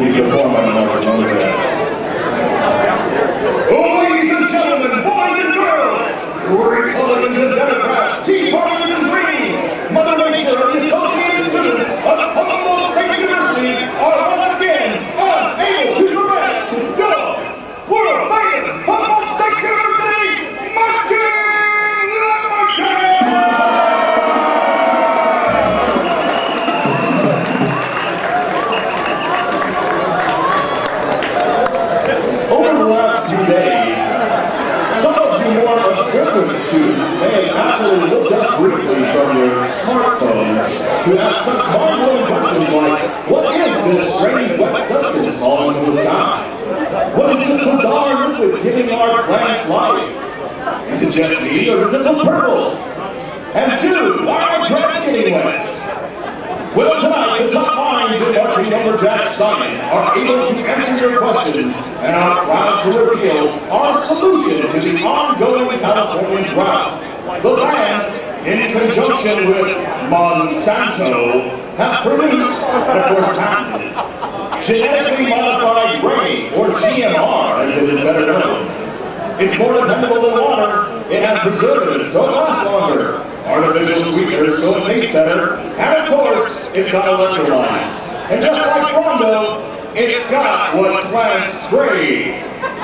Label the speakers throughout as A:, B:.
A: Leave your form on the Lumberjacks. Oh, ladies and gentlemen, boys and girls, Republicans and Democrats, Tea Parties and Greens, Mother Nature and the Associated Students of Humboldt State University are once again unable to prevent the world famous Humboldt State University marching Lumberjacks! Over the last 2 days, some of you more observant students may have actually looked up briefly from your smartphones to ask such mind-blowing questions like, what is this strange wet substance falling from the sky? What is this bizarre liquid giving our plants life? Is it just me, or is it so purple? And dude, why are my tracks getting wet? Well, tonight, the top minds in marching Lumberjack science are able to answer your questions and are proud to reveal our solution to the ongoing California drought. The band, in conjunction with Monsanto, have produced, and of course patented, genetically modified grain, or GMR, as it is better known. It's more dependable than water, it has preservatives, so it lasts longer, artificial sweeteners, so it tastes better, and of course, it's got electrolytes. And just like Rondo, it's got what plants crave.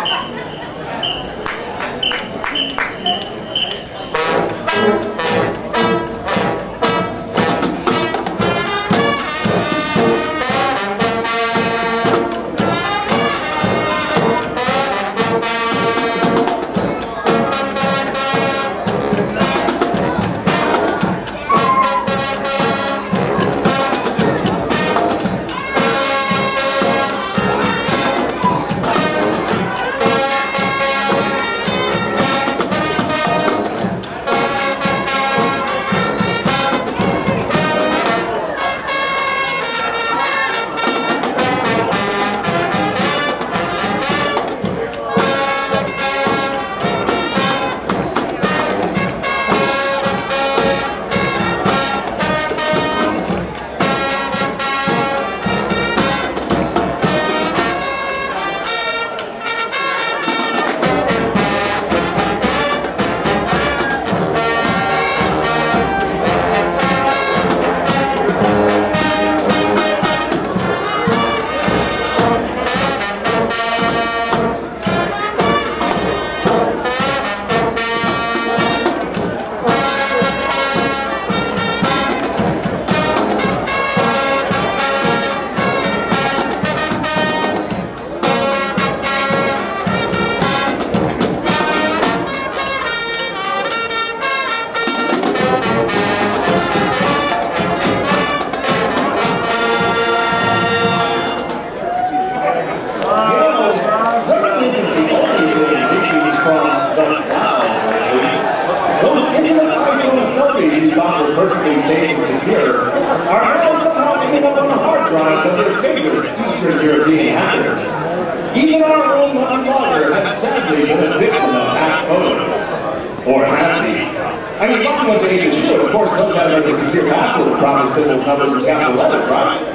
A: Perfectly safe and secure, are now somehow ending up on the hard drives of their favorite Eastern European hackers. Even our own blogger has sadly been a victim of hacked photos. Or has he? I mean, Bucky went to HSU, of course, knows how to make a secure password with proper symbols, numbers, and capital letters, right?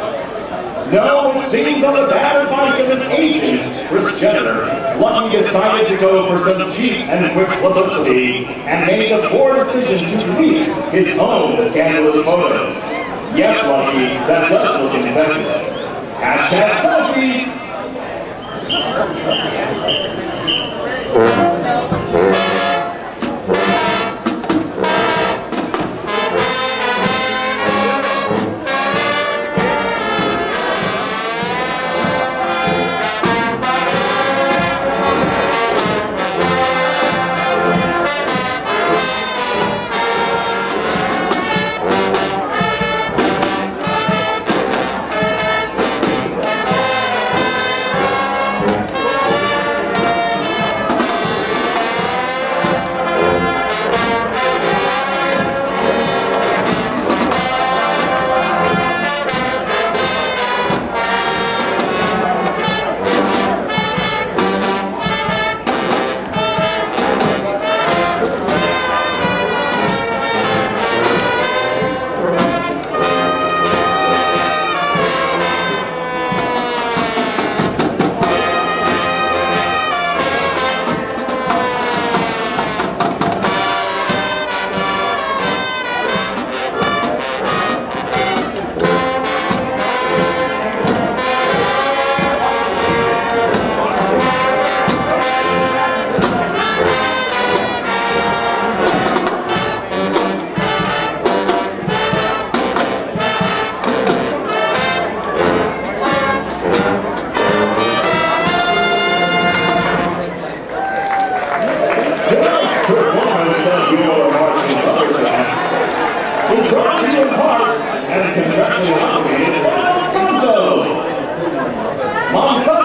A: No, it seems on the bad advice of his agent, Chris Jenner, Lucky decided to go for some cheap and quick publicity and made the poor decision to tweet his own scandalous photos. Yes, Lucky, that does look infected. Hashtag selfies!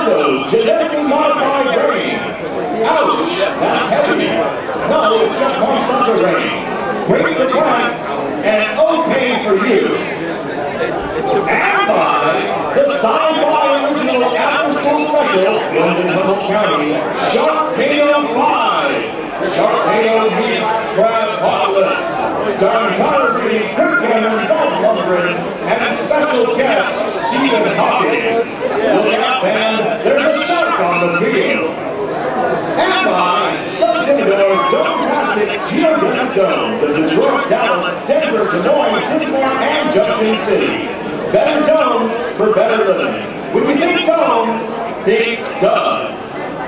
A: Monsanto's genetically modified grain. Ouch, that's heavy. No, it's just Monsanto grain. Great for plants and okay for you. And by the sci-fi original after-school special filmed in Humboldt County, Sharknado 5. Sharknado meets Crabpocalypse, starring Tyler Green, Kirk Cameron, Bob Lundgren, and special guest Stephen Hawking. Look out, man, there's a shark on the video. And by the Timidor Dome-tastic geodesic domes of Detroit, Dallas, Denver, Des Moines, Pittsburgh, and Junction City. Better domes for better living. When we think domes, think doves.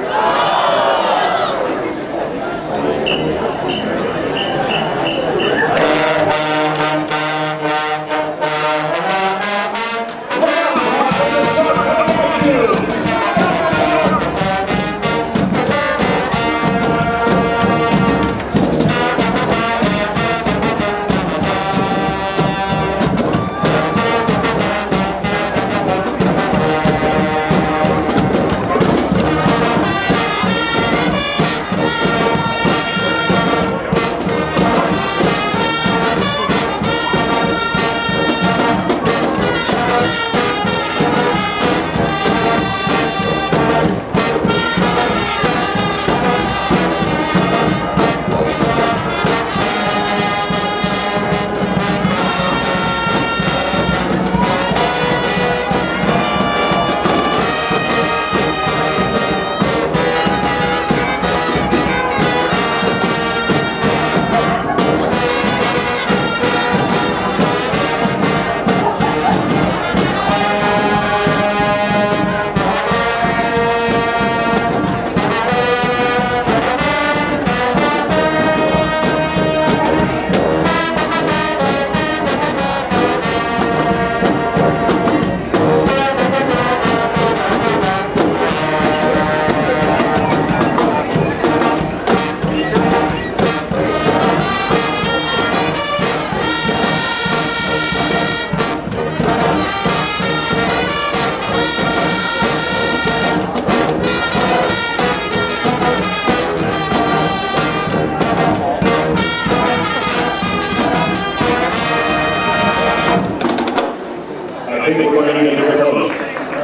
A: I think we're going to need a remote.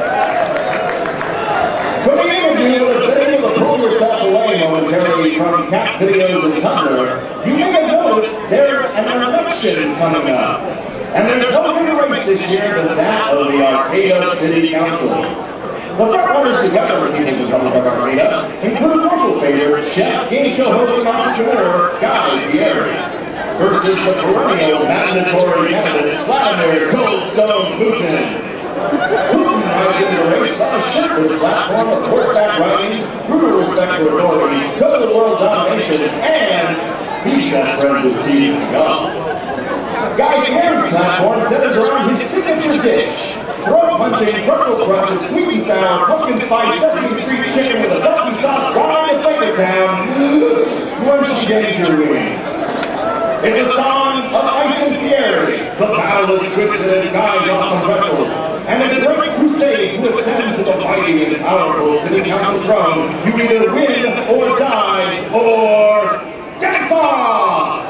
A: When you interview with a able to pull yourself away momentarily from cat videos and Tumblr, you may have noticed there's an election coming up. And there's no bigger race this year than that of the Arcata City Council. The frontrunners to govern the People's Republic of Arcata include local favorite chef, game show host, and entrepreneur Guy Fieri, versus the perennial mandatory candidate Vladimir Cold Stone Putin. Putin rides into the race on a shirtless platform of horseback riding, brutal respect for authority, total world domination, and he's best friends with Steven Seagal. Guy Fieri's platform centers around his signature dish: throat-punching, pretzel-crusted, sweet and sour, pumpkin spice, Sesame Street chicken with a ducky sauce dry in Flavortown. Once you get your wings. It's a song of Ice and Fieri, the battle is twisted as Guy's awesome pretzels, and a great crusade to ascend to the mighty and powerful City Council throne. You either win or die or dance off!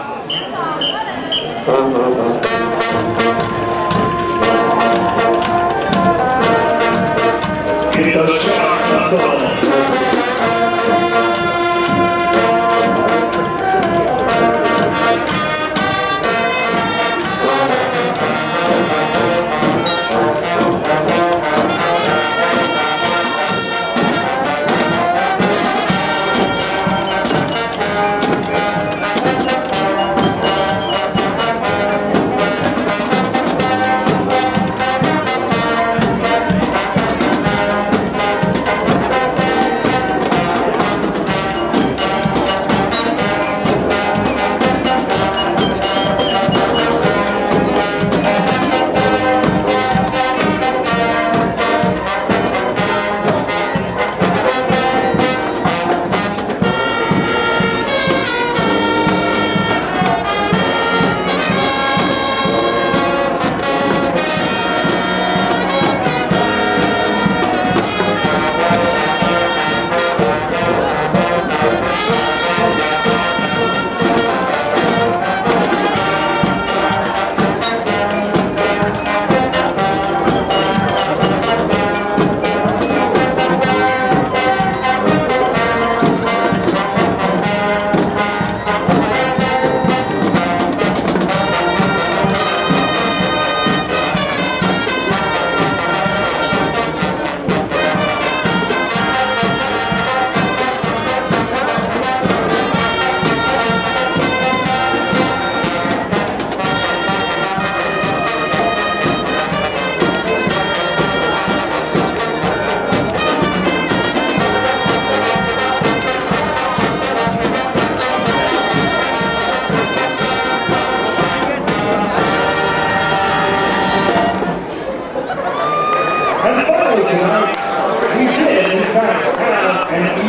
A: It's a shark hustle.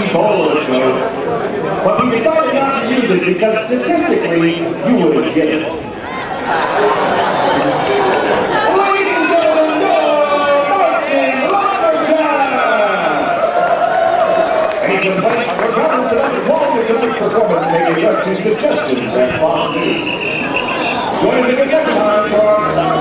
A: Ebola joke, but we decided not to use it because statistically, you wouldn't get it. Ladies and gentlemen, you're marching Lumberjacks! Any complaints or comments about the quality of tonight's performance may be addressed to suggestions at Fox News. Join us again next time for our